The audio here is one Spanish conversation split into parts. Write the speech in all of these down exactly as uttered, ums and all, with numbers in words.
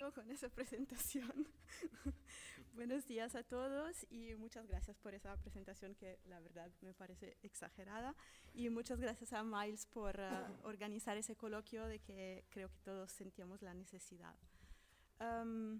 tiempo con esa presentación. Buenos días a todos y muchas gracias por esa presentación que la verdad me parece exagerada. Y muchas gracias a Miles por uh, organizar ese coloquio de que creo que todos sentíamos la necesidad. Um,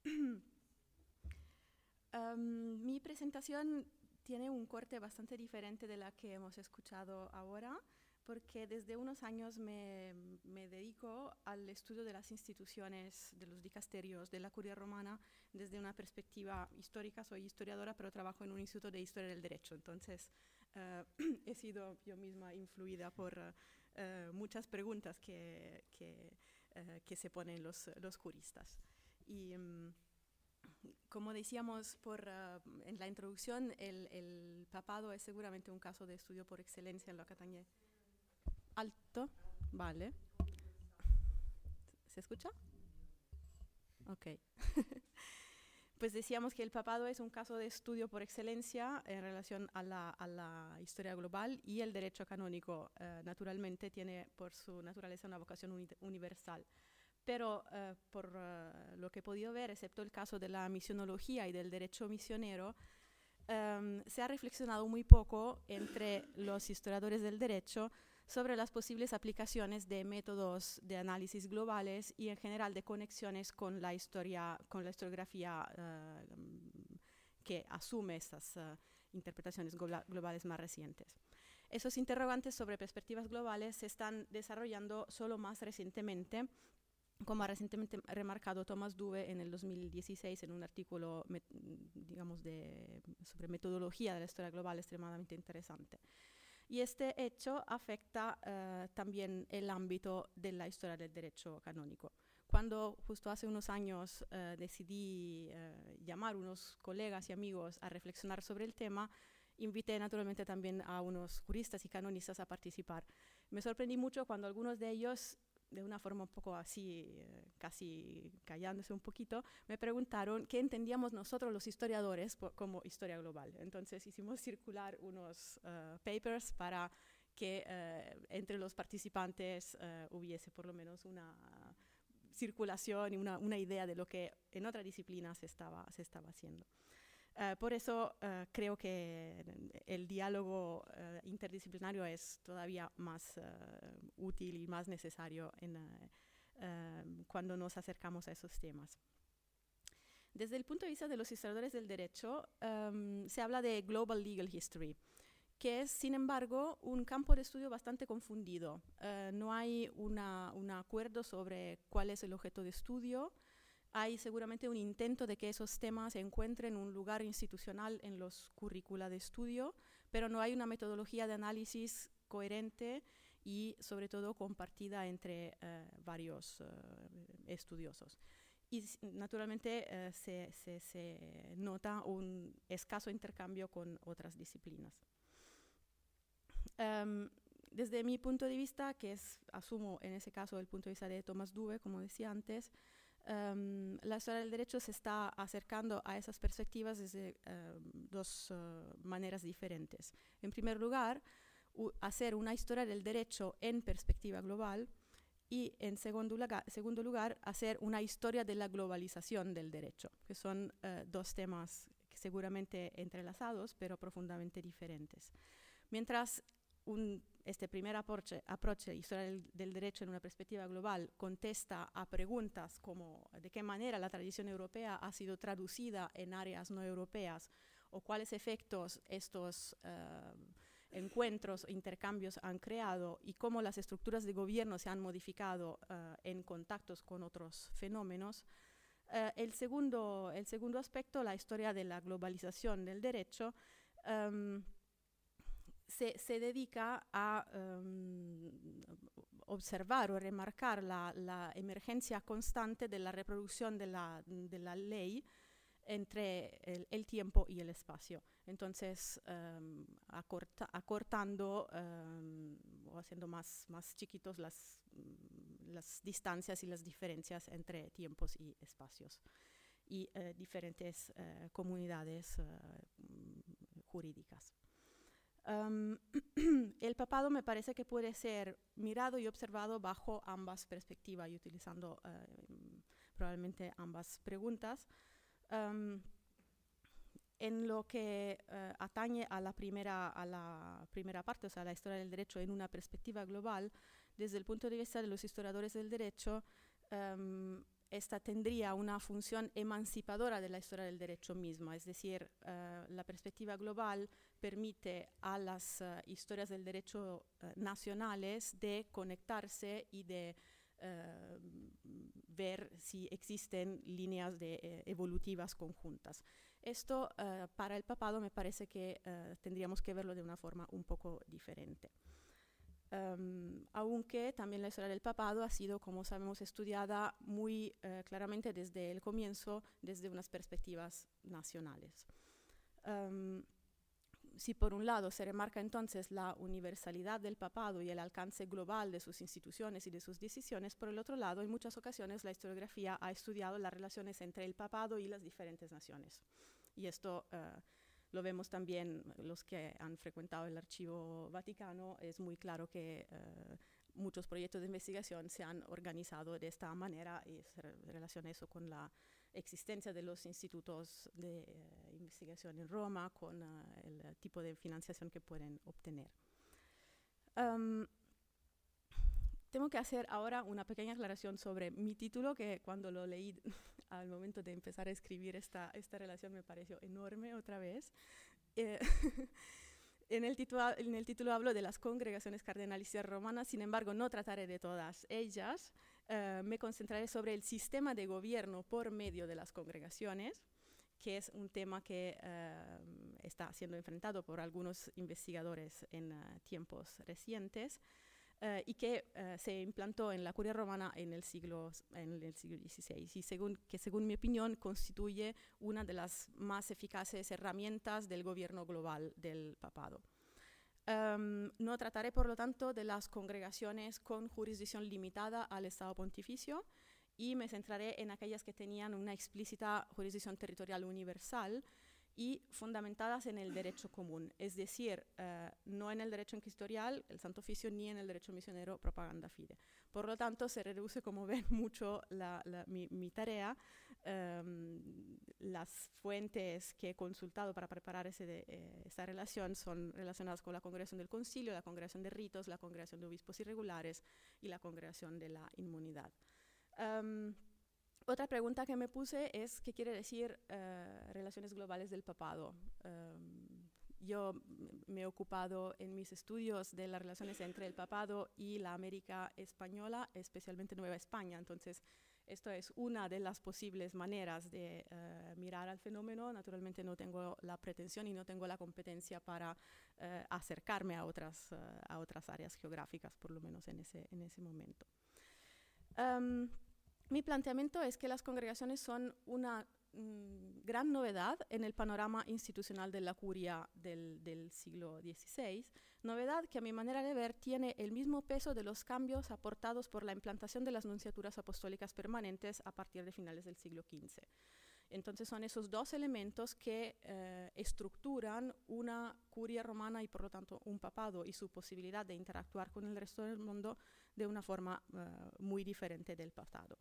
um, mi presentación tiene un corte bastante diferente de la que hemos escuchado ahora, porque desde unos años me, me dedico al estudio de las instituciones, de los dicasterios, de la curia romana, desde una perspectiva histórica. Soy historiadora, pero trabajo en un instituto de historia del derecho. Entonces, uh, he sido yo misma influida por uh, uh, muchas preguntas que, que, uh, que se ponen los, los juristas. Y um, como decíamos por, uh, en la introducción, el, el papado es seguramente un caso de estudio por excelencia en lo que atañe. Alto, vale. ¿Se escucha? Ok. Pues decíamos que el papado es un caso de estudio por excelencia en relación a la, a la historia global, y el derecho canónico, eh, naturalmente, tiene por su naturaleza una vocación uni universal. Pero eh, por uh, lo que he podido ver, excepto el caso de la misionología y del derecho misionero, um, se ha reflexionado muy poco entre los historiadores del derecho sobre las posibles aplicaciones de métodos de análisis globales y en general de conexiones con la historia, con la historiografía uh, que asume estas uh, interpretaciones globales más recientes. Esos interrogantes sobre perspectivas globales se están desarrollando solo más recientemente, como ha recientemente remarcado Thomas Dube en el dos mil dieciséis en un artículo, digamos, de, sobre metodología de la historia global extremadamente interesante. Y este hecho afecta uh, también el ámbito de la historia del derecho canónico. Cuando justo hace unos años uh, decidí uh, llamar a unos colegas y amigos a reflexionar sobre el tema, invité naturalmente también a unos juristas y canonistas a participar. Me sorprendí mucho cuando algunos de ellos, de una forma un poco así, eh, casi callándose un poquito, me preguntaron qué entendíamos nosotros los historiadores por, como historia global. Entonces hicimos circular unos uh, papers para que uh, entre los participantes uh, hubiese por lo menos una uh, circulación y una, una idea de lo que en otra disciplina se estaba, se estaba haciendo. Uh, por eso uh, creo que el diálogo uh, interdisciplinario es todavía más uh, útil y más necesario en, uh, uh, cuando nos acercamos a esos temas. Desde el punto de vista de los historiadores del derecho, um, se habla de Global Legal History, que es, sin embargo, un campo de estudio bastante confundido. Uh, no hay una, un acuerdo sobre cuál es el objeto de estudio. Hay seguramente un intento de que esos temas encuentren un lugar institucional en los currícula de estudio, pero no hay una metodología de análisis coherente y, sobre todo, compartida entre uh, varios uh, estudiosos. Y, naturalmente, uh, se, se, se nota un escaso intercambio con otras disciplinas. Um, desde mi punto de vista, que es, asumo en ese caso el punto de vista de Thomas Dube, como decía antes, Um, la historia del derecho se está acercando a esas perspectivas desde um, dos uh, maneras diferentes. En primer lugar, hacer una historia del derecho en perspectiva global, y en segundo lugar, segundo lugar, hacer una historia de la globalización del derecho, que son uh, dos temas que seguramente entrelazados, pero profundamente diferentes. Mientras un, este primer approach, approach historia del, del derecho en una perspectiva global contesta a preguntas como de qué manera la tradición europea ha sido traducida en áreas no europeas, o cuáles efectos estos uh, encuentros o intercambios han creado, y cómo las estructuras de gobierno se han modificado uh, en contactos con otros fenómenos. Uh, el, segundo, el segundo aspecto, la historia de la globalización del derecho, um, Se, se dedica a um, observar o remarcar la, la emergencia constante de la reproducción de la, de la ley entre el, el tiempo y el espacio. Entonces, um, acorta, acortando um, o haciendo más, más chiquitos las, las distancias y las diferencias entre tiempos y espacios, y uh, diferentes uh, comunidades uh, jurídicas. Um, el papado me parece que puede ser mirado y observado bajo ambas perspectivas y utilizando uh, probablemente ambas preguntas. Um, en lo que uh, atañe a la, primera, a la primera parte, o sea, la historia del derecho en una perspectiva global, desde el punto de vista de los historiadores del derecho, um, esta tendría una función emancipadora de la historia del derecho misma, es decir, uh, la perspectiva global permite a las uh, historias del derecho uh, nacionales de conectarse y de uh, ver si existen líneas de, eh, evolutivas conjuntas. Esto uh, para el papado me parece que uh, tendríamos que verlo de una forma un poco diferente. Um, aunque también la historia del papado ha sido, como sabemos, estudiada muy uh, claramente desde el comienzo, desde unas perspectivas nacionales. Um, si por un lado se remarca entonces la universalidad del papado y el alcance global de sus instituciones y de sus decisiones, por el otro lado, en muchas ocasiones la historiografía ha estudiado las relaciones entre el papado y las diferentes naciones. Y esto uh, lo vemos también los que han frecuentado el Archivo Vaticano. Es muy claro que uh, muchos proyectos de investigación se han organizado de esta manera y se re relaciona eso con la existencia de los institutos de uh, investigación en Roma, con uh, el uh, tipo de financiación que pueden obtener. Um, tengo que hacer ahora una pequeña aclaración sobre mi título, que cuando lo leí al momento de empezar a escribir esta, esta relación me pareció enorme otra vez. Eh, en, el título, en el título hablo de las congregaciones cardenalicias romanas, sin embargo no trataré de todas ellas. Uh, me concentraré sobre el sistema de gobierno por medio de las congregaciones, que es un tema que uh, está siendo enfrentado por algunos investigadores en uh, tiempos recientes. Uh, y que uh, se implantó en la curia romana en el siglo, en el siglo dieciséis, y según, que según mi opinión constituye una de las más eficaces herramientas del gobierno global del papado. Um, no trataré, por lo tanto, de las congregaciones con jurisdicción limitada al Estado Pontificio, y me centraré en aquellas que tenían una explícita jurisdicción territorial universal y fundamentadas en el derecho común, es decir, uh, no en el derecho inquisitorial, el Santo Oficio, ni en el derecho misionero, propaganda fide. Por lo tanto, se reduce, como ven, mucho la, la, mi, mi tarea. Um, las fuentes que he consultado para preparar ese de, eh, esta relación son relacionadas con la Congregación del Concilio, la Congregación de Ritos, la Congregación de Obispos Irregulares y la Congregación de la Inmunidad. Um, Otra pregunta que me puse es qué quiere decir uh, relaciones globales del papado. Um, yo me he ocupado en mis estudios de las relaciones entre el papado y la América española, especialmente Nueva España. Entonces, esto es una de las posibles maneras de uh, mirar al fenómeno. Naturalmente no tengo la pretensión y no tengo la competencia para uh, acercarme a otras, uh, a otras áreas geográficas, por lo menos en ese, en ese momento. Um, Mi planteamiento es que las congregaciones son una mm, gran novedad en el panorama institucional de la curia del, del siglo dieciséis, novedad que a mi manera de ver tiene el mismo peso de los cambios aportados por la implantación de las nunciaturas apostólicas permanentes a partir de finales del siglo quince. Entonces son esos dos elementos que eh, estructuran una curia romana y por lo tanto un papado y su posibilidad de interactuar con el resto del mundo de una forma uh, muy diferente del pasado.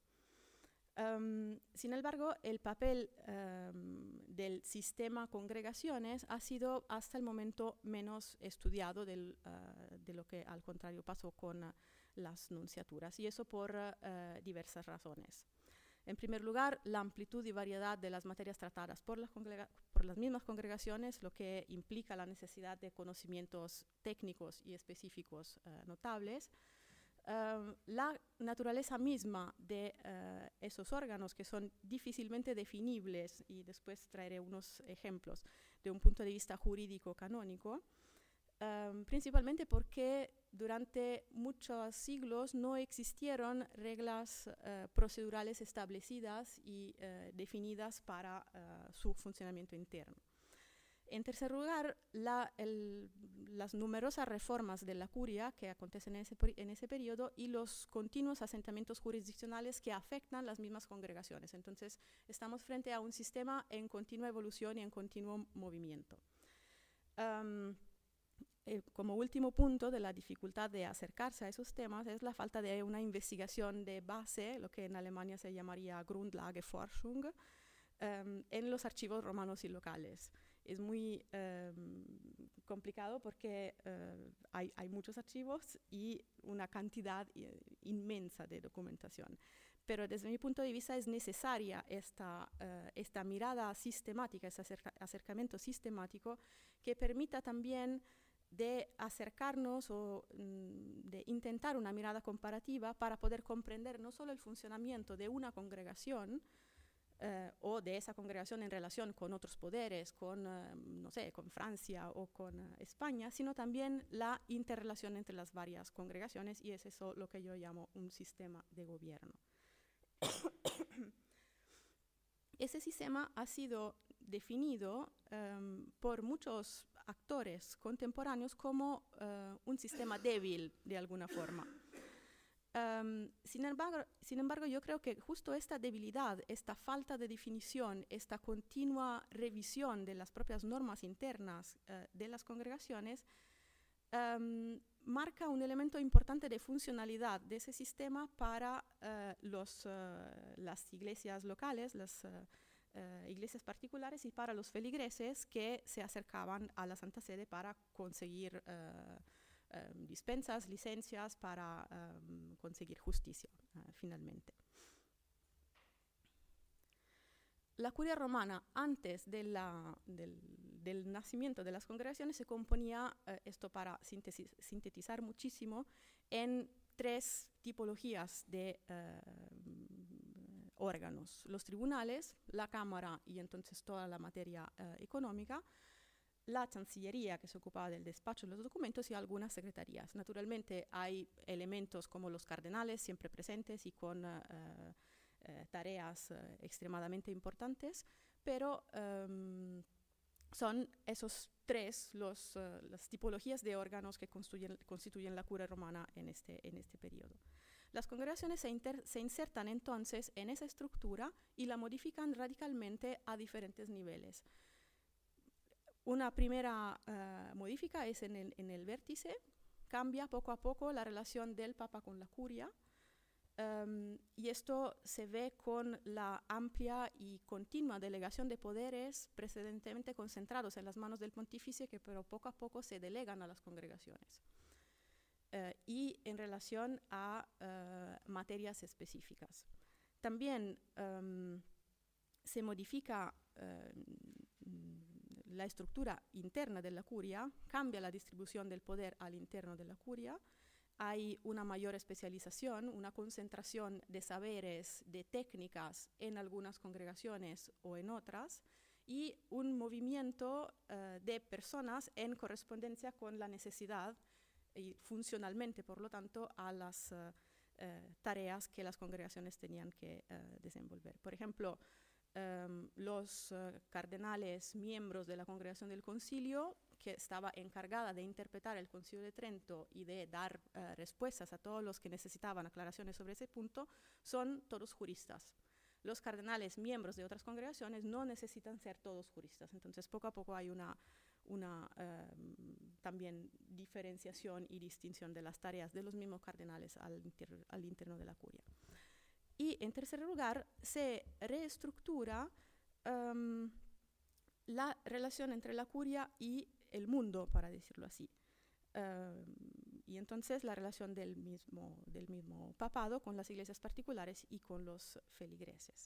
Um, sin embargo, el papel um, del sistema congregaciones ha sido hasta el momento menos estudiado del, uh, de lo que al contrario pasó con uh, las nunciaturas, y eso por uh, diversas razones. En primer lugar, la amplitud y variedad de las materias tratadas por las, por las mismas congregaciones, lo que implica la necesidad de conocimientos técnicos y específicos uh, notables. Uh, la naturaleza misma de uh, esos órganos, que son difícilmente definibles, y después traeré unos ejemplos de un punto de vista jurídico canónico, um, principalmente porque durante muchos siglos no existieron reglas uh, procedurales establecidas y uh, definidas para uh, su funcionamiento interno. En tercer lugar, la, el, las numerosas reformas de la curia que acontecen en ese, en ese periodo y los continuos asentamientos jurisdiccionales que afectan las mismas congregaciones. Entonces, estamos frente a un sistema en continua evolución y en continuo movimiento. Um, eh, como último punto de la dificultad de acercarse a esos temas es la falta de una investigación de base, lo que en Alemania se llamaría Grundlageforschung, um, en los archivos romanos y locales. Es muy um, complicado porque uh, hay, hay muchos archivos y una cantidad inmensa de documentación. Pero desde mi punto de vista es necesaria esta, uh, esta mirada sistemática, este acerca acercamiento sistemático que permita también de acercarnos o mm, de intentar una mirada comparativa para poder comprender no solo el funcionamiento de una congregación eh, o de esa congregación en relación con otros poderes, con, eh, no sé, con Francia o con eh, España, sino también la interrelación entre las varias congregaciones, y es eso lo que yo llamo un sistema de gobierno. Ese sistema ha sido definido um, por muchos actores contemporáneos como uh, un sistema débil de alguna forma. Um, sin embargo, sin embargo, yo creo que justo esta debilidad, esta falta de definición, esta continua revisión de las propias normas internas uh, de las congregaciones um, marca un elemento importante de funcionalidad de ese sistema para uh, los, uh, las iglesias locales, las uh, uh, iglesias particulares, y para los feligreses que se acercaban a la Santa Sede para conseguir uh, um, dispensas, licencias, para um, conseguir justicia, uh, finalmente. La curia romana, antes de la, del, del nacimiento de las congregaciones, se componía, eh, esto para sintetizar muchísimo, en tres tipologías de eh, órganos: los tribunales, la cámara y entonces toda la materia eh, económica, la chancillería, que se ocupaba del despacho de los documentos, y algunas secretarías. Naturalmente hay elementos como los cardenales siempre presentes y con eh, Eh, tareas eh, extremadamente importantes, pero um, son esos tres los, uh, las tipologías de órganos que constituyen, constituyen la curia romana en este, en este periodo. Las congregaciones se, inter, se insertan entonces en esa estructura y la modifican radicalmente a diferentes niveles. Una primera uh, modifica es en el, en el vértice. Cambia poco a poco la relación del Papa con la curia. Um, y esto se ve con la amplia y continua delegación de poderes precedentemente concentrados en las manos del pontífice, que pero poco a poco se delegan a las congregaciones. Uh, y en relación a uh, materias específicas. También um, se modifica uh, la estructura interna de la curia, cambia la distribución del poder al interno de la curia. Hay una mayor especialización, una concentración de saberes, de técnicas en algunas congregaciones o en otras, y un movimiento uh, de personas en correspondencia con la necesidad y funcionalmente, por lo tanto, a las uh, uh, tareas que las congregaciones tenían que uh, desenvolver. Por ejemplo, um, los uh, cardenales miembros de la Congregación del Concilio, que estaba encargada de interpretar el Concilio de Trento y de dar uh, respuestas a todos los que necesitaban aclaraciones sobre ese punto, son todos juristas. Los cardenales miembros de otras congregaciones no necesitan ser todos juristas. Entonces, poco a poco hay una, una um, también diferenciación y distinción de las tareas de los mismos cardenales al, inter al interno de la curia. Y, en tercer lugar, se reestructura um, la relación entre la curia y el mundo, para decirlo así. Uh, y entonces la relación del mismo, del mismo papado con las iglesias particulares y con los feligreses.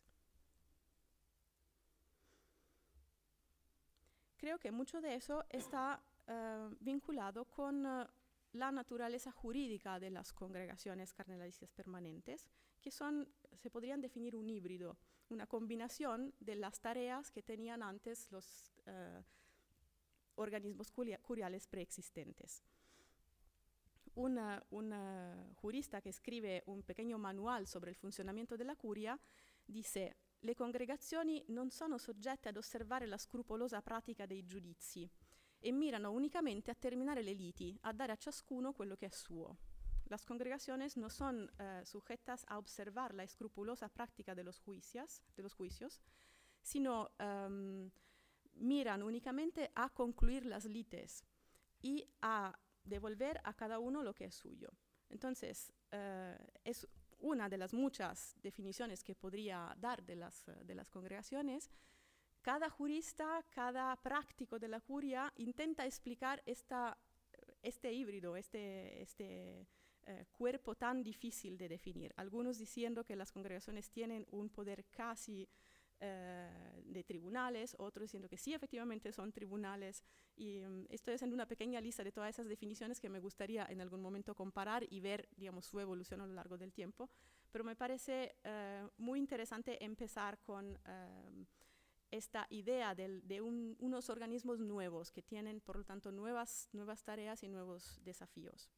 Creo que mucho de eso está uh, vinculado con uh, la naturaleza jurídica de las congregaciones cardenalicias permanentes, que son, se podrían definir un híbrido, una combinación de las tareas que tenían antes los uh, organismos curiales preexistentes. Una, una jurista que escribe un pequeño manual sobre il funzionamento della curia dice: le congregazioni non sono soggette ad osservare la scrupolosa pratica dei giudizi e mirano unicamente a terminare le liti, a dare a ciascuno quello che è suo. Las congregaciones no son uh, sujetas a observar la escrupulosa práctica de los juicios, de los juicios sino um, miran únicamente a concluir las lites y a devolver a cada uno lo que es suyo. Entonces, eh, es una de las muchas definiciones que podría dar de las, de las congregaciones. Cada jurista, cada práctico de la curia intenta explicar esta, este híbrido, este, este eh, cuerpo tan difícil de definir. Algunos diciendo que las congregaciones tienen un poder casi eh, de tribunales, otros diciendo que sí, efectivamente son tribunales. Y um, estoy haciendo una pequeña lista de todas esas definiciones que me gustaría en algún momento comparar y ver, digamos, su evolución a lo largo del tiempo. Pero me parece eh, muy interesante empezar con eh, esta idea del, de un, unos organismos nuevos que tienen, por lo tanto, nuevas, nuevas tareas y nuevos desafíos.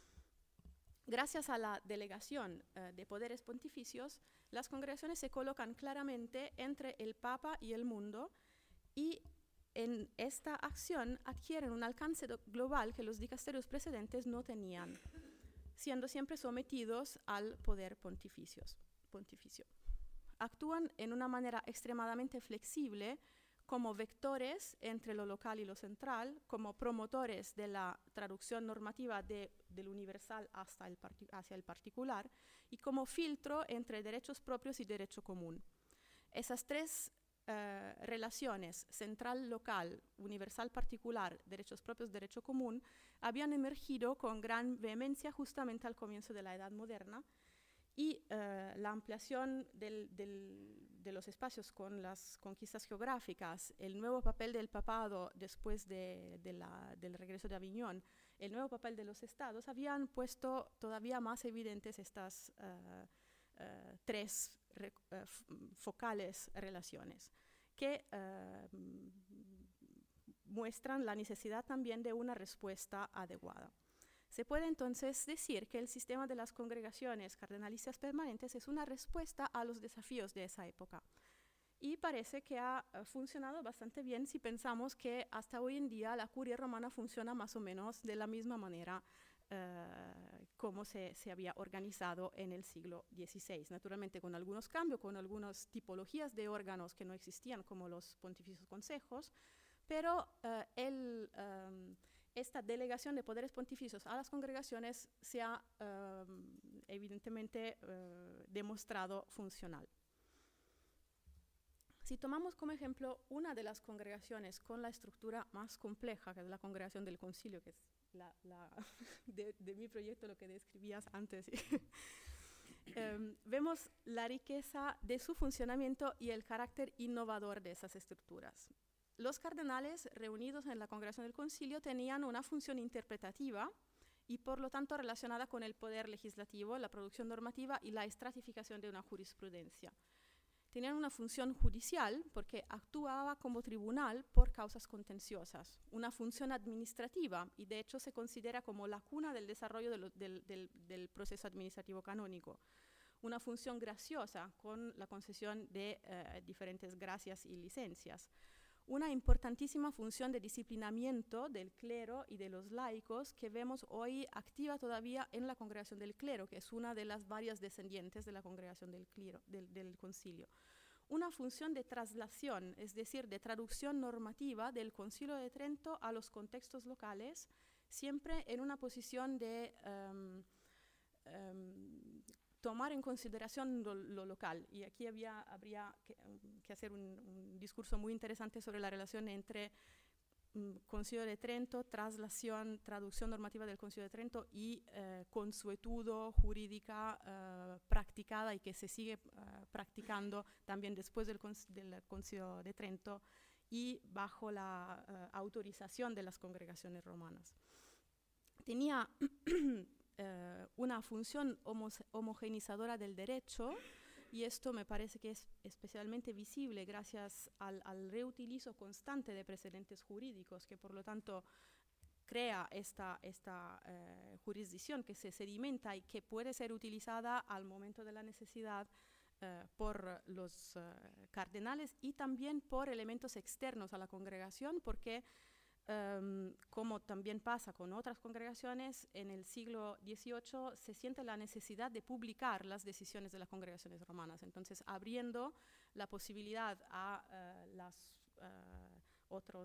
Gracias a la delegación eh, de poderes pontificios, las congregaciones se colocan claramente entre el Papa y el mundo, y en esta acción adquieren un alcance global que los dicasterios precedentes no tenían, siendo siempre sometidos al poder pontificios, pontificio. Actúan en una manera extremadamente flexible como vectores entre lo local y lo central, como promotores de la traducción normativa de, del universal hasta el hacia el particular, y como filtro entre derechos propios y derecho común. Esas tres eh, relaciones, central-local, universal-particular, derechos propios, derecho común, habían emergido con gran vehemencia justamente al comienzo de la Edad Moderna, y eh, la ampliación del, del, de los espacios con las conquistas geográficas, el nuevo papel del papado después de, de la, del regreso de Aviñón, el nuevo papel de los estados, habían puesto todavía más evidentes estas uh, uh, tres re, uh, focales relaciones que uh, muestran la necesidad también de una respuesta adecuada. Se puede entonces decir que el sistema de las congregaciones cardenalistas permanentes es una respuesta a los desafíos de esa época. Y parece que ha uh, funcionado bastante bien si pensamos que hasta hoy en día la curia romana funciona más o menos de la misma manera uh, como se, se había organizado en el siglo dieciséis. Naturalmente con algunos cambios, con algunas tipologías de órganos que no existían, como los pontificios consejos, pero uh, el... Um, esta delegación de poderes pontificios a las congregaciones se ha um, evidentemente uh, demostrado funcional. Si tomamos como ejemplo una de las congregaciones con la estructura más compleja, que es la congregación del concilio, que es la, la de, de mi proyecto, lo que describías antes, um, vemos la riqueza de su funcionamiento y el carácter innovador de esas estructuras. Los cardenales reunidos en la congregación del concilio tenían una función interpretativa y por lo tanto relacionada con el poder legislativo, la producción normativa y la estratificación de una jurisprudencia. Tenían una función judicial porque actuaba como tribunal por causas contenciosas, una función administrativa, y de hecho se considera como la cuna del desarrollo de lo, del, del, del proceso administrativo canónico, una función graciosa con la concesión de eh, diferentes gracias y licencias, una importantísima función de disciplinamiento del clero y de los laicos que vemos hoy activa todavía en la congregación del clero, que es una de las varias descendientes de la congregación del, clero, del, del concilio. Una función de traslación, es decir, de traducción normativa del Concilio de Trento a los contextos locales, siempre en una posición de um, um, tomar en consideración lo, lo local. Y aquí había, habría que, que hacer un, un discurso muy interesante sobre la relación entre um, Concilio de Trento, traslación, traducción normativa del Concilio de Trento y eh, consuetudo jurídica eh, practicada y que se sigue eh, practicando también después del, del Concilio de Trento y bajo la eh, autorización de las congregaciones romanas. Tenía Uh, una función homo homogeneizadora del derecho, y esto me parece que es especialmente visible gracias al, al reutilizo constante de precedentes jurídicos, que por lo tanto crea esta, esta uh, jurisdicción que se sedimenta y que puede ser utilizada al momento de la necesidad uh, por los uh, cardenales y también por elementos externos a la congregación, porque Um, como también pasa con otras congregaciones, en el siglo dieciocho se siente la necesidad de publicar las decisiones de las congregaciones romanas, entonces abriendo la posibilidad a uh, las uh, otro,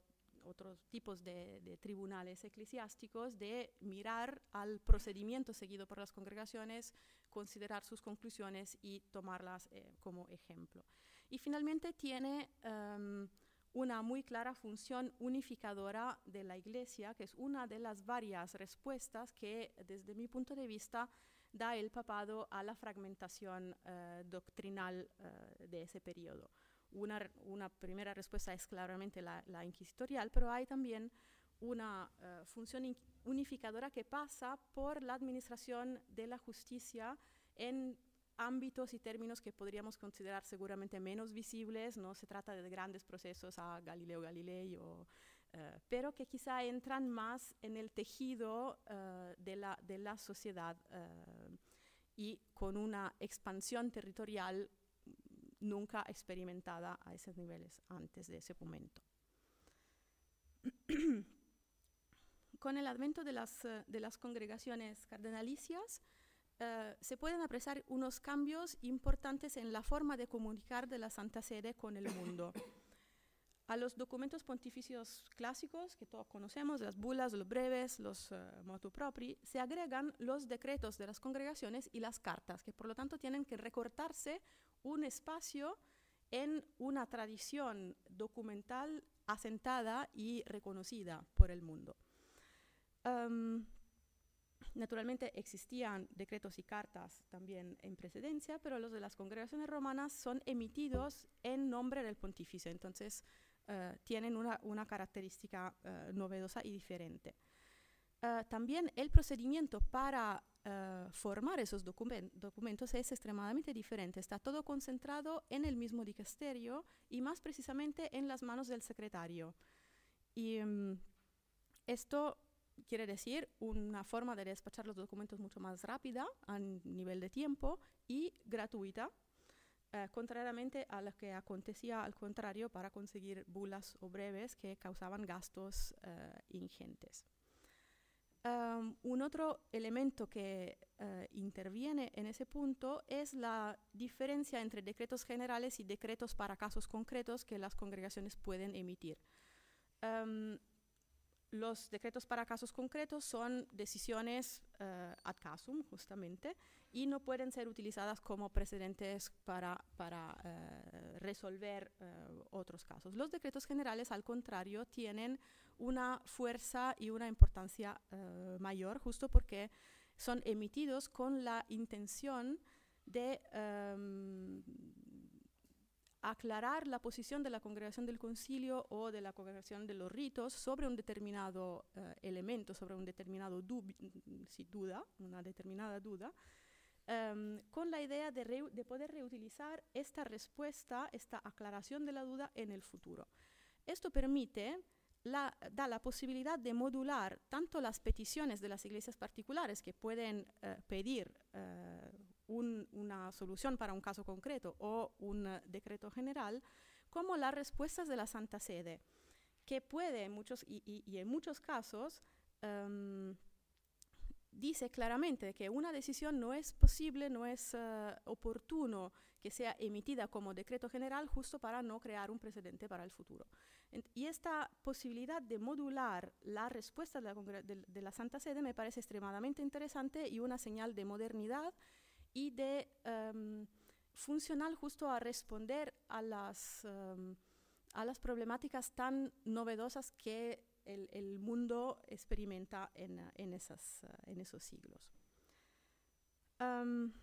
otros tipos de, de tribunales eclesiásticos, de mirar al procedimiento seguido por las congregaciones, considerar sus conclusiones y tomarlas eh, como ejemplo. Y finalmente tiene um, una muy clara función unificadora de la Iglesia, que es una de las varias respuestas que, desde mi punto de vista, da el papado a la fragmentación uh, doctrinal uh, de ese periodo. Una, una primera respuesta es claramente la, la inquisitorial, pero hay también una uh, función unificadora que pasa por la administración de la justicia en ámbitos y términos que podríamos considerar seguramente menos visibles. No se trata de grandes procesos a Galileo Galilei, o, uh, pero que quizá entran más en el tejido uh, de, la, de la sociedad uh, y con una expansión territorial nunca experimentada a esos niveles antes de ese momento. Con el advento de las, uh, de las congregaciones cardenalicias, uh, se pueden apreciar unos cambios importantes en la forma de comunicar de la Santa Sede con el mundo. A los documentos pontificios clásicos que todos conocemos, las bulas, los breves, los uh, motu propri, se agregan los decretos de las congregaciones y las cartas, que por lo tanto tienen que recortarse un espacio en una tradición documental asentada y reconocida por el mundo. Um, naturalmente existían decretos y cartas también en precedencia, pero los de las congregaciones romanas son emitidos en nombre del pontífice, entonces uh, tienen una, una característica uh, novedosa y diferente. Uh, también el procedimiento para uh, formar esos document documentos es extremadamente diferente. Está todo concentrado en el mismo dicasterio y más precisamente en las manos del secretario. Y um, esto quiere decir una forma de despachar los documentos mucho más rápida a nivel de tiempo y gratuita, uh, contrariamente a lo que acontecía al contrario para conseguir bulas o breves que causaban gastos uh, ingentes. Um, un otro elemento que uh, interviene en ese punto es la diferencia entre decretos generales y decretos para casos concretos que las congregaciones pueden emitir. Um, los decretos para casos concretos son decisiones uh, ad casum, justamente, y no pueden ser utilizadas como precedentes para, para uh, resolver uh, otros casos. Los decretos generales, al contrario, tienen una fuerza y una importancia uh, mayor, justo porque son emitidos con la intención de um, aclarar la posición de la congregación del concilio o de la congregación de los ritos sobre un determinado uh, elemento, sobre un determinado si duda, una determinada duda, um, con la idea de, de poder reutilizar esta respuesta, esta aclaración de la duda en el futuro. Esto permite La, da la posibilidad de modular tanto las peticiones de las iglesias particulares que pueden uh, pedir uh, un, una solución para un caso concreto o un uh, decreto general, como las respuestas de la Santa Sede, que puede en muchos, y, y, y en muchos casos um, dice claramente que una decisión no es posible, no es uh, oportuno que sea emitida como decreto general justo para no crear un precedente para el futuro. Y esta posibilidad de modular la respuesta de la, de, de la Santa Sede me parece extremadamente interesante y una señal de modernidad y de um, funcional justo a responder a las, um, a las problemáticas tan novedosas que el, el mundo experimenta en, en, esas, uh, en esos siglos. Um,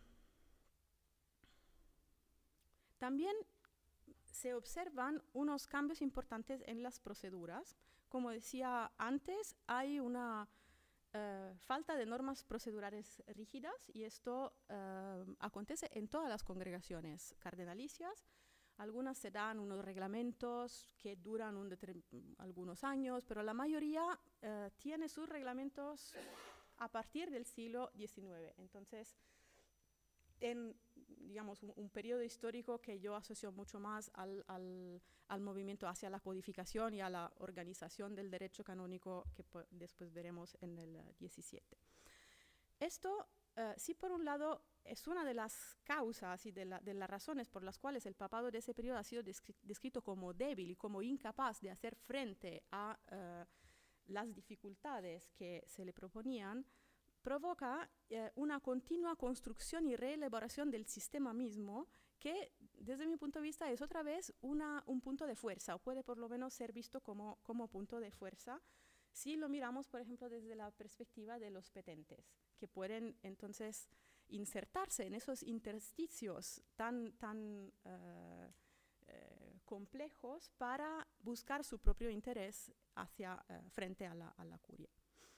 también se observan unos cambios importantes en las proceduras. Como decía antes, hay una uh, falta de normas procedurales rígidas y esto uh, acontece en todas las congregaciones cardenalicias. Algunas se dan unos reglamentos que duran un algunos años, pero la mayoría uh, tiene sus reglamentos a partir del siglo diecinueve. Entonces, en digamos, un, un periodo histórico que yo asocio mucho más al, al, al movimiento hacia la codificación y a la organización del derecho canónico que después veremos en el uh, diecisiete. Esto Uh, sí, por un lado, es una de las causas y de, la, de las razones por las cuales el papado de ese periodo ha sido descri descrito como débil y como incapaz de hacer frente a uh, las dificultades que se le proponían, provoca eh, una continua construcción y reelaboración del sistema mismo que, desde mi punto de vista, es otra vez una, un punto de fuerza, o puede por lo menos ser visto como, como punto de fuerza, si lo miramos, por ejemplo, desde la perspectiva de los petentes, que pueden entonces insertarse en esos intersticios tan, tan uh, eh, complejos para buscar su propio interés hacia, uh, frente a la, a la curia.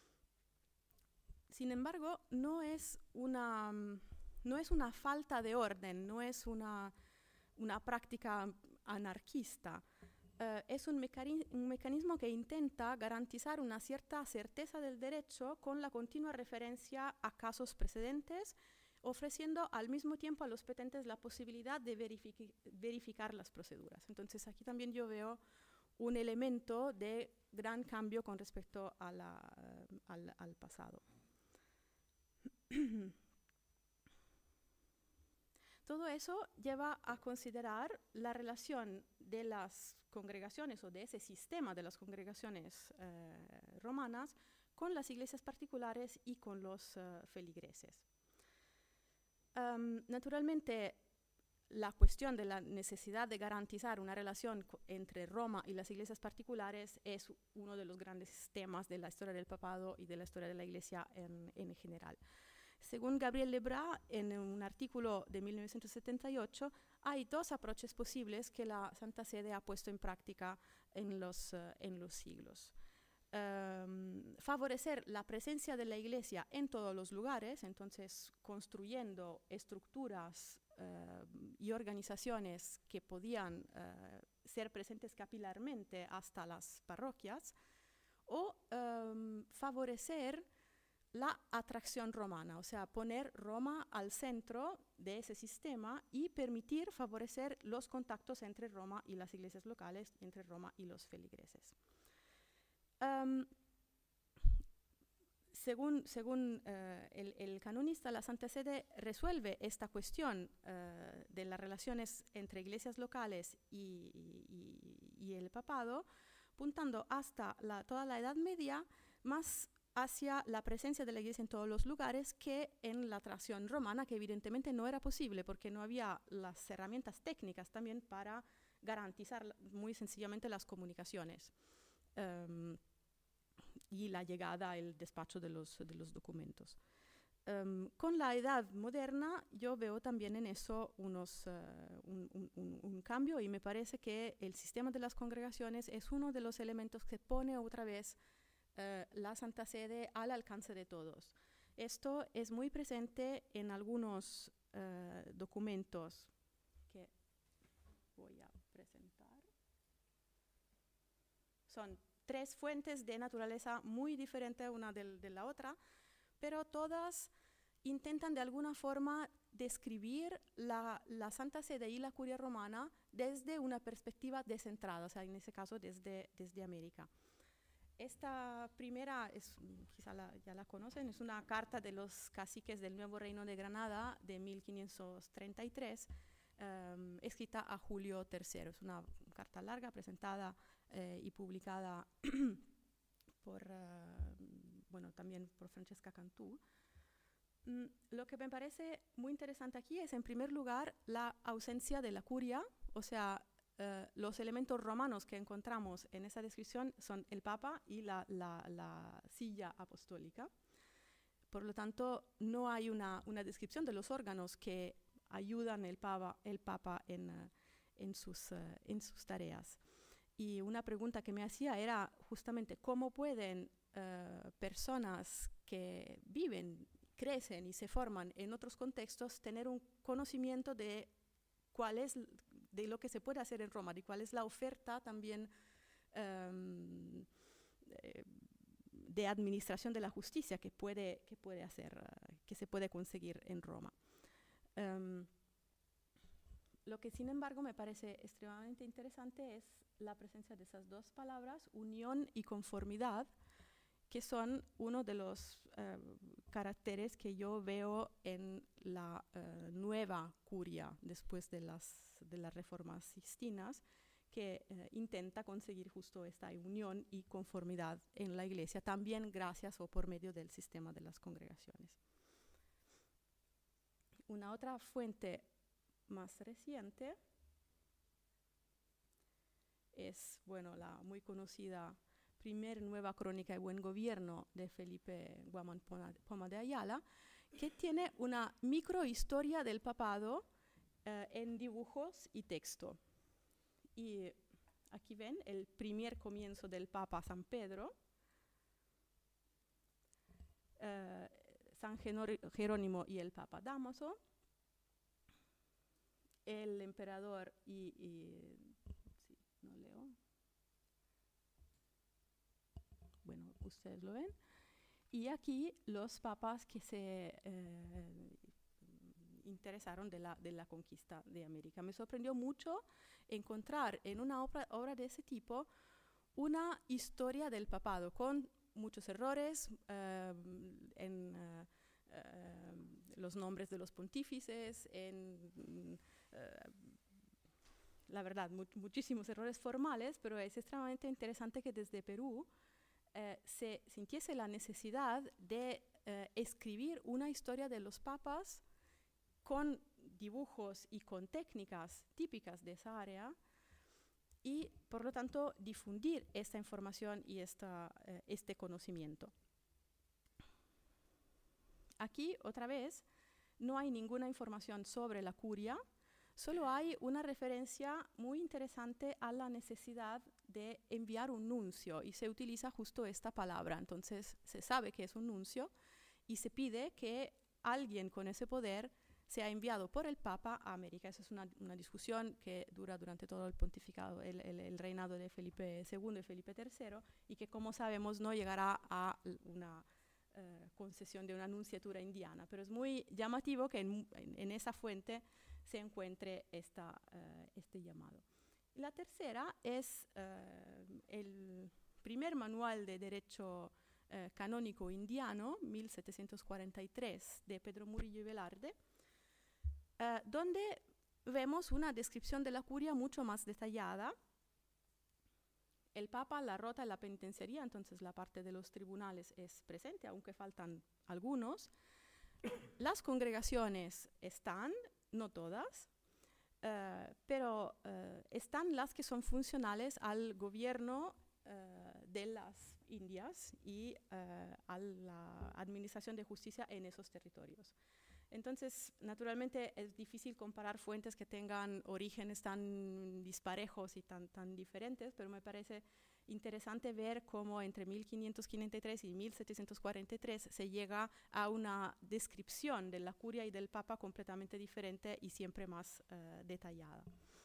Sin embargo, no es una, no es una falta de orden, no es una, una práctica anarquista. Uh, es un, mecani un mecanismo que intenta garantizar una cierta certeza del derecho con la continua referencia a casos precedentes, ofreciendo al mismo tiempo a los petentes la posibilidad de verific verificar las proceduras. Entonces, aquí también yo veo un elemento de gran cambio con respecto a la, uh, al, al pasado. Todo eso lleva a considerar la relación de las congregaciones o de ese sistema de las congregaciones eh, romanas con las iglesias particulares y con los uh, feligreses. Um, naturalmente, la cuestión de la necesidad de garantizar una relación entre Roma y las iglesias particulares es uno de los grandes temas de la historia del papado y de la historia de la iglesia en, en general. Según Gabriel Lebras, en un artículo de mil novecientos setenta y ocho, hay dos approaches posibles que la Santa Sede ha puesto en práctica en los, uh, en los siglos. Um, favorecer la presencia de la Iglesia en todos los lugares, entonces construyendo estructuras uh, y organizaciones que podían uh, ser presentes capilarmente hasta las parroquias, o um, favorecer la atracción romana, o sea, poner Roma al centro de ese sistema y permitir favorecer los contactos entre Roma y las iglesias locales, entre Roma y los feligreses. Um, según según uh, el, el canonista, la Santa Sede resuelve esta cuestión uh, de las relaciones entre iglesias locales y, y, y el papado, puntando hasta la, toda la Edad Media, más hacia la presencia de la iglesia en todos los lugares que en la tradición romana, que evidentemente no era posible porque no había las herramientas técnicas también para garantizar muy sencillamente las comunicaciones um, y la llegada, el despacho de los, de los documentos. Um, con la edad moderna yo veo también en eso unos, uh, un, un, un cambio, y me parece que el sistema de las congregaciones es uno de los elementos que pone otra vez Uh, la Santa Sede al alcance de todos. Esto es muy presente en algunos uh, documentos que voy a presentar. Son tres fuentes de naturaleza muy diferente una de, de la otra, pero todas intentan de alguna forma describir la, la Santa Sede y la Curia Romana desde una perspectiva descentrada, o sea, en ese caso desde, desde América. Esta primera, es, quizá la, ya la conocen, es una carta de los caciques del Nuevo Reino de Granada de mil quinientos treinta y tres, um, escrita a Julio tercero. Es una carta larga, presentada eh, y publicada por, uh, bueno, también por Francesca Cantú. Mm, lo que me parece muy interesante aquí es, en primer lugar, la ausencia de la curia, o sea, Uh, los elementos romanos que encontramos en esa descripción son el Papa y la, la, la silla apostólica. Por lo tanto, no hay una, una descripción de los órganos que ayudan el Papa, el Papa en, uh, en, sus, uh, en sus tareas. Y una pregunta que me hacía era justamente cómo pueden uh, personas que viven, crecen y se forman en otros contextos tener un conocimiento de cuál es de lo que se puede hacer en Roma, de cuál es la oferta también um, eh, de administración de la justicia que puede, que puede hacer, uh, que se puede conseguir en Roma. Um, lo que sin embargo me parece extremadamente interesante es la presencia de esas dos palabras, unión y conformidad, que son uno de los eh, caracteres que yo veo en la eh, nueva curia después de las, de las reformas sixtinas, que eh, intenta conseguir justo esta unión y conformidad en la Iglesia, también gracias o por medio del sistema de las congregaciones. Una otra fuente más reciente es, bueno, la muy conocida Primer Nueva Crónica y Buen Gobierno de Felipe Guamán Poma de Ayala, que tiene una microhistoria del papado eh, en dibujos y texto. Y aquí ven el primer comienzo del Papa San Pedro, eh, San Jerónimo y el Papa Dámaso, el emperador y, y sí, no leo. Bueno, ustedes lo ven. Y aquí los papas que se eh, interesaron de la, de la conquista de América. Me sorprendió mucho encontrar en una obra, obra de ese tipo una historia del papado con muchos errores eh, en uh, uh, los nombres de los pontífices, en uh, la verdad, mu muchísimos errores formales, pero es extremadamente interesante que desde Perú eh, se sintiese la necesidad de eh, escribir una historia de los papas con dibujos y con técnicas típicas de esa área, y por lo tanto difundir esta información y esta, eh, este conocimiento. Aquí, otra vez, no hay ninguna información sobre la curia, solo hay una referencia muy interesante a la necesidad de enviar un nuncio, y se utiliza justo esta palabra. Entonces se sabe que es un nuncio y se pide que alguien con ese poder sea enviado por el Papa a América. Esa es una, una discusión que dura durante todo el pontificado, el, el, el reinado de Felipe segundo y Felipe tercero, y que, como sabemos, no llegará a una uh, concesión de una nunciatura indiana. Pero es muy llamativo que en, en, en esa fuente se encuentre esta, uh, este llamado. La tercera es uh, el primer manual de derecho uh, canónico indiano, mil setecientos cuarenta y tres, de Pedro Murillo y Velarde, Uh, donde vemos una descripción de la curia mucho más detallada. El Papa la rota en la penitenciaría, entonces la parte de los tribunales es presente, aunque faltan algunos. Las congregaciones están, no todas, uh, pero uh, están las que son funcionales al gobierno uh, de las Indias y uh, a la administración de justicia en esos territorios. Entonces, naturalmente, es difícil comparar fuentes que tengan orígenes tan disparejos y tan, tan diferentes, pero me parece interesante ver cómo entre mil quinientos cuarenta y tres y mil setecientos cuarenta y tres se llega a una descripción de la curia y del Papa completamente diferente y siempre más uh, detallada.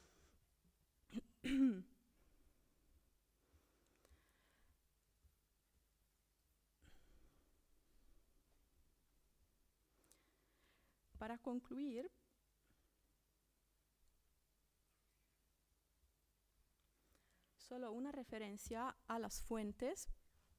Para concluir, solo una referencia a las fuentes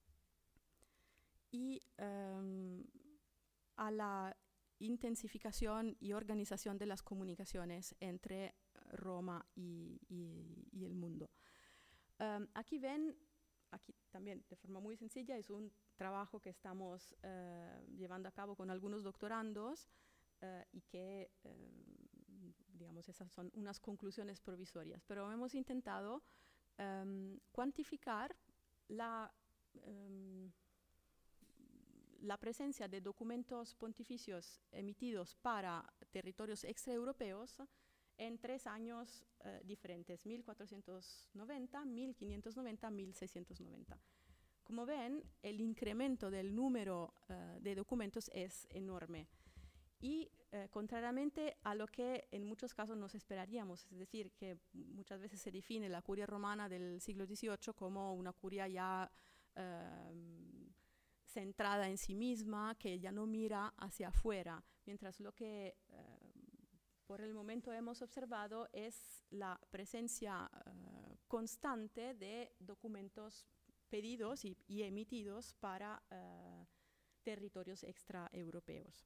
y um, a la intensificación y organización de las comunicaciones entre Roma y, y, y el mundo. Um, aquí ven, aquí también de forma muy sencilla, es un trabajo que estamos uh, llevando a cabo con algunos doctorandos, Uh, y que, um, digamos, esas son unas conclusiones provisorias. Pero hemos intentado um, cuantificar la, um, la presencia de documentos pontificios emitidos para territorios extraeuropeos en tres años uh, diferentes, mil cuatrocientos noventa, mil quinientos noventa, mil seiscientos noventa. Como ven, el incremento del número uh, de documentos es enorme. Y eh, contrariamente a lo que en muchos casos nos esperaríamos, es decir, que muchas veces se define la curia romana del siglo dieciocho como una curia ya eh, centrada en sí misma, que ya no mira hacia afuera, mientras lo que eh, por el momento hemos observado es la presencia eh, constante de documentos pedidos y, y emitidos para uh, territorios extraeuropeos.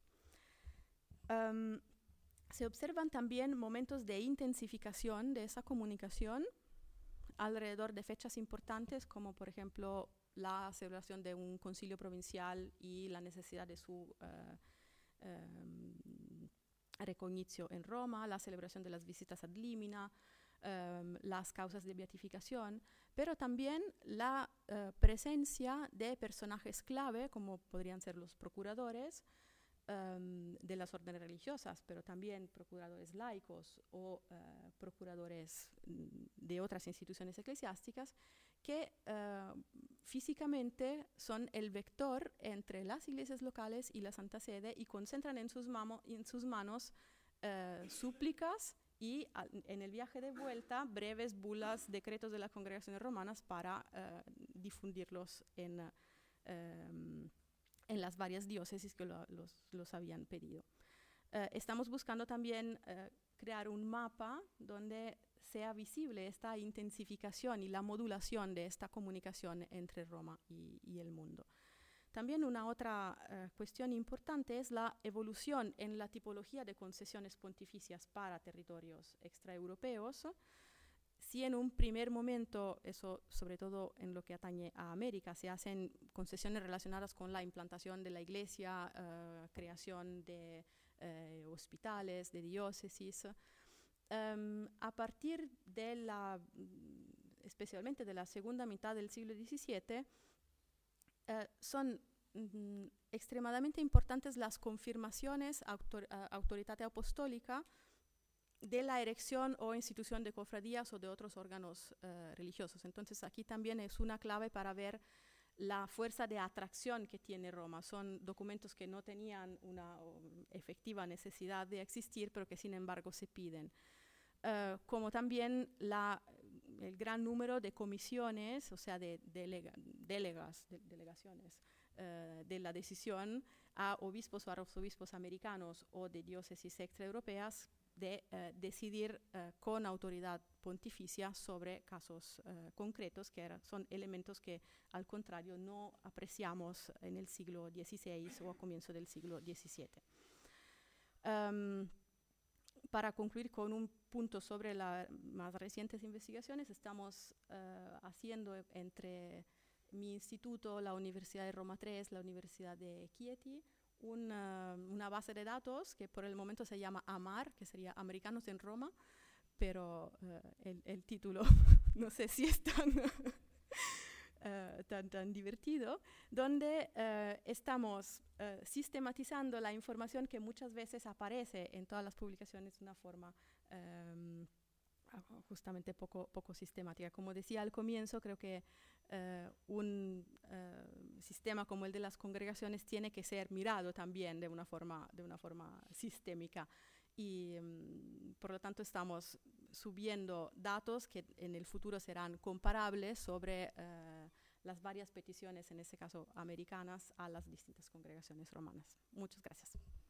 Um, se observan también momentos de intensificación de esa comunicación alrededor de fechas importantes, como por ejemplo la celebración de un concilio provincial y la necesidad de su uh, um, recognicio en Roma, la celebración de las visitas ad limina, um, las causas de beatificación, pero también la uh, presencia de personajes clave, como podrían ser los procuradores um, de las órdenes religiosas, pero también procuradores laicos o uh, procuradores de otras instituciones eclesiásticas, que uh, físicamente son el vector entre las iglesias locales y la Santa Sede y concentran en sus, en sus manos uh, súplicas y a, en el viaje de vuelta breves bulas, decretos de las congregaciones romanas para uh, difundirlos en, uh, um, en las varias diócesis que lo, los, los habían pedido. Uh, estamos buscando también uh, crear un mapa donde sea visible esta intensificación y la modulación de esta comunicación entre Roma y, y el mundo. También una otra uh, cuestión importante es la evolución en la tipología de concesiones pontificias para territorios extraeuropeos. Si en un primer momento, eso sobre todo en lo que atañe a América, se hacen concesiones relacionadas con la implantación de la iglesia, uh, creación de uh, hospitales, de diócesis, Um, a partir de la, especialmente de la segunda mitad del siglo diecisiete, uh, son mm, extremadamente importantes las confirmaciones autor, uh, autoridad apostólica de la erección o institución de cofradías o de otros órganos uh, religiosos. Entonces aquí también es una clave para ver la fuerza de atracción que tiene Roma. Son documentos que no tenían una um, efectiva necesidad de existir, pero que sin embargo se piden. Uh, como también la, el gran número de comisiones, o sea, de delega, delegas, de, delegaciones uh, de la decisión a obispos o arzobispos americanos o de diócesis extraeuropeas de uh, decidir uh, con autoridad pontificia sobre casos uh, concretos, que era, son elementos que, al contrario, no apreciamos en el siglo dieciséis o a comienzo del siglo diecisiete. Um, Para concluir con un punto sobre las más recientes investigaciones, estamos uh, haciendo entre mi instituto, la Universidad de Roma tres, la Universidad de Chieti, una, una base de datos que por el momento se llama AMAR, que sería Americanos en Roma, pero uh, el, el título no sé si es tan, uh, tan, tan divertido, donde uh, estamos uh, sistematizando la información que muchas veces aparece en todas las publicaciones de una forma um, justamente poco, poco sistemática. Como decía al comienzo, creo que uh, un uh, sistema como el de las congregaciones tiene que ser mirado también de una forma, de una forma sistémica. Y um, por lo tanto estamos subiendo datos que en el futuro serán comparables sobre uh, las varias peticiones, en este caso americanas, a las distintas congregaciones romanas. Muchas gracias.